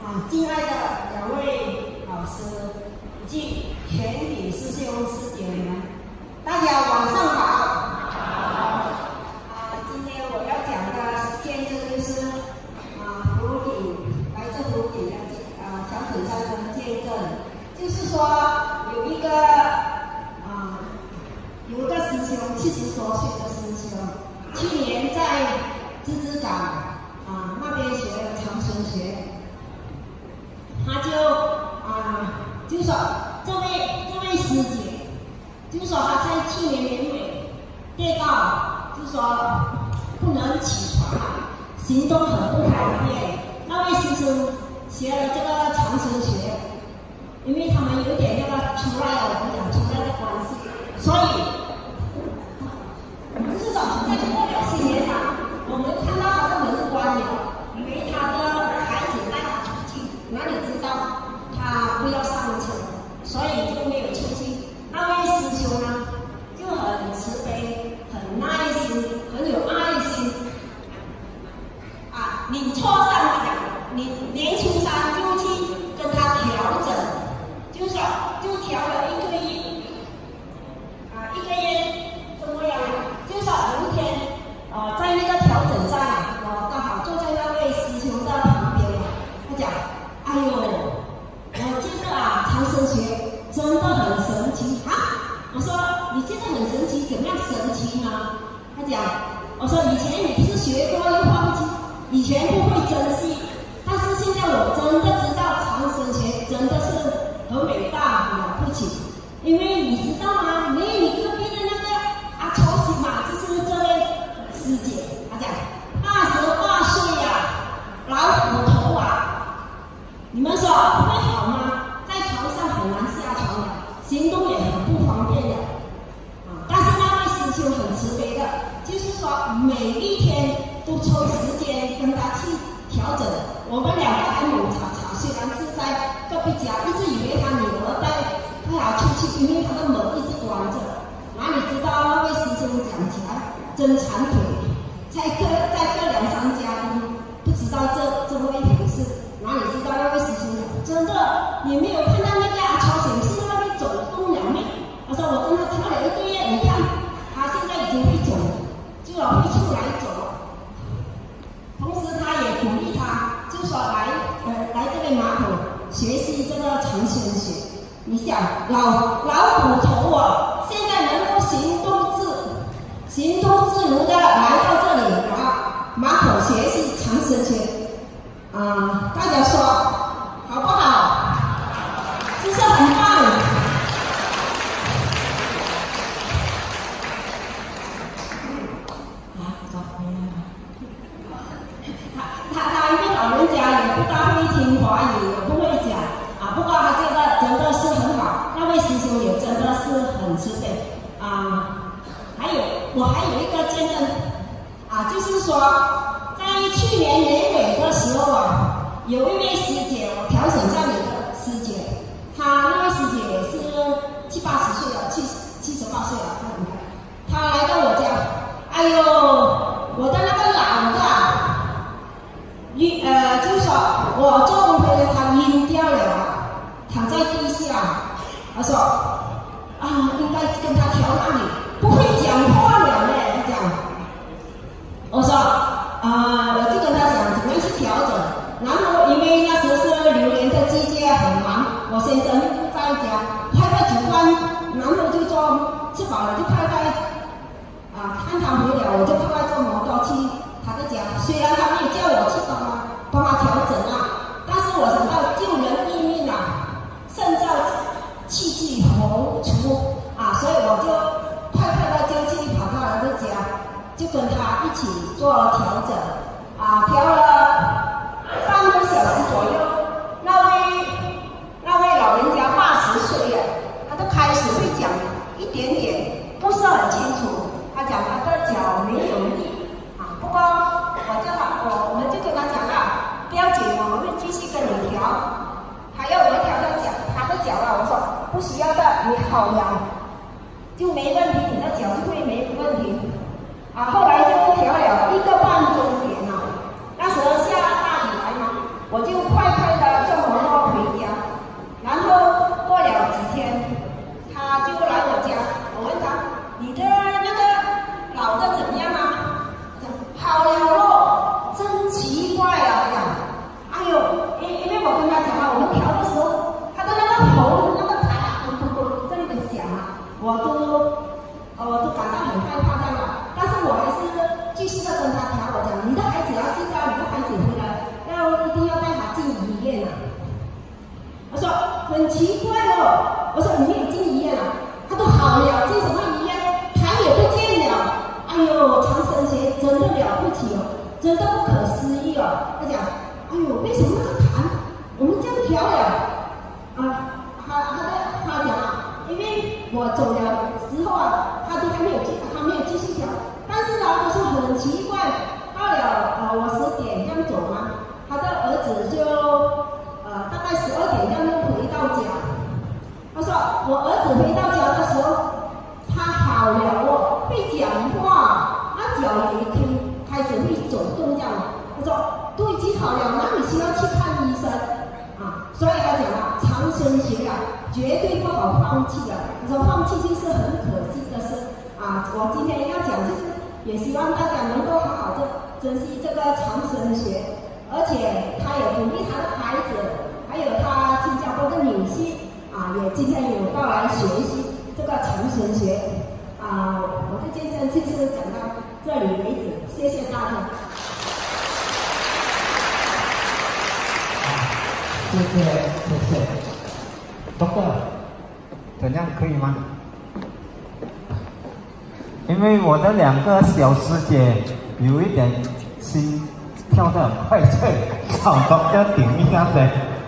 敬爱的两位老师以及全体师兄师姐们，大家晚上好。今天我要讲的见证就是福鼎来自福鼎的小土山的见证，就是说有一个师兄70多岁的师兄，去年在芝芝港那边学了长春学。他就说这位师姐，就说他在去年年尾跌倒，就说不能起床，行动很不方便。那位师兄学了这个长生学，因为他们有点那个出来我们讲出来的关系，所以就是说在过了新年我们看到他的门关了，以为他的孩子带他出去，哪里知道他不要上车，所以就没有出去。那位师兄呢，就很慈悲，很耐心，很有爱心。你错上了，你年初3就去跟他调整，就说就调了1个月，1个月怎么样？就说有一天，在那个调整站，我刚好坐在那位师兄的旁边，他讲：“哎呦，我觉得长生学真的很神奇啊！”我说：“你觉得很神奇，怎么样神奇呢？”他讲：“我说以前你是学过又忘记，以前不会珍惜，但是现在我真的知道长生学真的是很伟大了不起，因为你知道吗？你隔壁的那个抽西嘛，就是这位师姐，她讲82岁老骨头你们说会好吗？在床上很难下床的，行动也很不方便的。但是那位师兄很慈悲的，就是说每一天都抽时间跟他去调整。我们2个还猛吵，虽然是在隔壁家，一直以为他女儿带他出去，因为他的门一直关着。哪里知道那位师兄讲起来真惭愧，再隔2-3家不知道这么一回事。哪里知道那位师兄讲真的，你没有看到那个超显示那边走动了没？他说我跟他调了1个月，你看他现在已经会走了，就会出来走了。同时他也鼓励他，就说来这个马口学习这个长生学。你想老骨头现在能够行动自如的来到这里马口学习长生学，大家说好不好？是不是很棒？他一个老人家也不大会听华语，也不会讲不过他这个真的是很好，那位师兄也真的是很慈悲我还有一个见证就是说在去年年尾的时候有一位师姐，我调整站有个师姐，那位师姐也是70-80岁了，78岁了，她来到我家，哎呦，我的那个老的就说我做工回来他晕掉了躺在地下，他说应该跟他调那里，不会讲话了呢。他讲，我说我就跟他讲怎么样去调整，然后因为那时候是榴莲的季节很忙，我先生不在家，快煮饭，然后就吃饱了就快看他回了，我就快坐摩托去他的家，虽然他没有叫我去帮他调整但是我想到救人一命胜造7级浮屠所以我就快的就去跑到他的家，就跟他一起做调整调了半个小时左右，那位老人家80岁了，他都开始会讲一点点，不是很清楚。他讲他的脚没有力不过我们就跟他讲不要紧，我们会继续跟你调。还要我调他的脚我说不需要的，你好了就没问题，你的脚就会没问题后来就调了1个半钟点那时候下大雨来嘛，我就快的很奇怪哦。我说你没有进医院啊？他说好了，进什么医院？痰也不见了。哎呦，长生学真的了不起哦，真的不可思议哦。他讲，哎呦，为什么那个痰我们这样调了？他讲啊，因为我走了之后啊，他没有继续调。但是呢，他说很奇怪，到了我10点这样走嘛，他的儿子就大概12点这样又回到家。他说我儿子回到家的时候，他好了哦，会讲话，他脚也开始会走动这样。他说都已经好了，那你需要去看医生啊。所以他讲啊，长生学啊，绝对不好放弃的。他说放弃就是很可惜的事啊。我今天要讲就是也希望大家能够好好的珍惜这个长生学，而且他也鼓励他的孩子，还有他新加坡的女婿啊，也今天有到来学习这个长生学啊。我的见证就是讲到这里为止，谢谢大家。 谢谢，Doctor，怎样可以吗？因为我的2个小师姐有一点心跳得很快，所以找Doctor顶一下先。